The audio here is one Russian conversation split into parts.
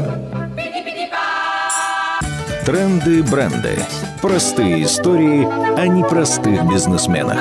Тренды-бренды. Простые истории о непростых бизнесменах.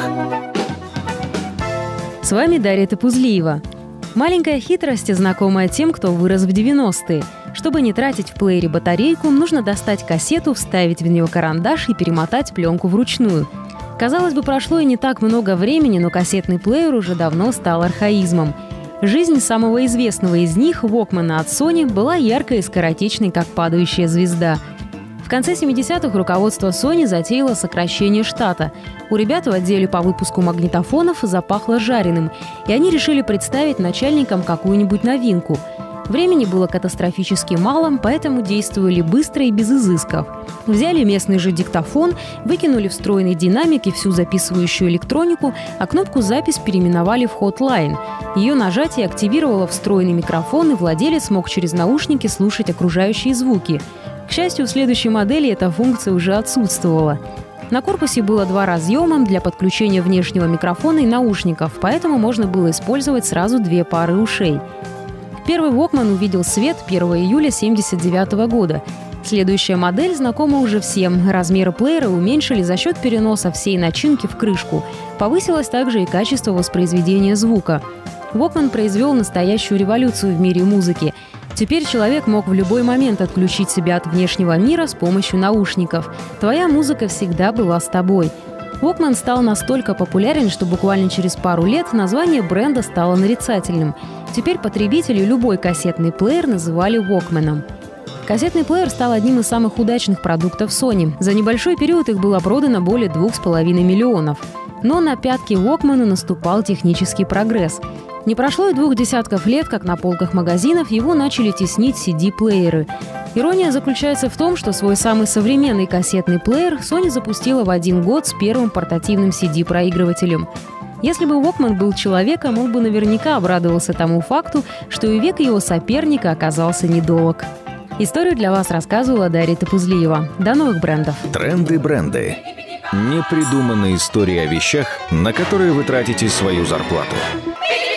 С вами Дарья Топузлиева. Маленькая хитрость, знакомая тем, кто вырос в 90-е. Чтобы не тратить в плеере батарейку, нужно достать кассету, вставить в нее карандаш и перемотать пленку вручную. Казалось бы, прошло и не так много времени, но кассетный плеер уже давно стал архаизмом. Жизнь самого известного из них, Walkman от Sony, была яркой и скоротечной, как падающая звезда. В конце 70-х руководство Sony затеяло сокращение штата. У ребят в отделе по выпуску магнитофонов запахло жареным, и они решили представить начальникам какую-нибудь новинку. Времени было катастрофически мало, поэтому действовали быстро и без изысков. Взяли местный же диктофон, выкинули встроенный динамик и всю записывающую электронику, а кнопку «Запись» переименовали в «Hotline». Ее нажатие активировало встроенный микрофон, и владелец мог через наушники слушать окружающие звуки. К счастью, в следующей модели эта функция уже отсутствовала. На корпусе было 2 разъема для подключения внешнего микрофона и наушников, поэтому можно было использовать сразу 2 пары ушей. Первый Walkman увидел свет 1 июля 1979 года. Следующая модель знакома уже всем. Размеры плеера уменьшили за счет переноса всей начинки в крышку. Повысилось также и качество воспроизведения звука. Walkman произвел настоящую революцию в мире музыки. Теперь человек мог в любой момент отключить себя от внешнего мира с помощью наушников. Твоя музыка всегда была с тобой. Walkman стал настолько популярен, что буквально через пару лет название бренда стало нарицательным. Теперь потребители любой кассетный плеер называли Walkman'ом. Кассетный плеер стал одним из самых удачных продуктов Sony. За небольшой период их было продано более 2,5 миллионов. Но на пятки Walkman'у наступал технический прогресс. Не прошло и 2 десятков лет, как на полках магазинов его начали теснить CD-плееры. Ирония заключается в том, что свой самый современный кассетный плеер Sony запустила в 1 год с первым портативным CD-проигрывателем. Если бы Walkman был человеком, он бы наверняка обрадовался тому факту, что и век его соперника оказался недолг. Историю для вас рассказывала Дарья Топузлиева. До новых брендов. Тренды-бренды. Непридуманные истории о вещах, на которые вы тратите свою зарплату.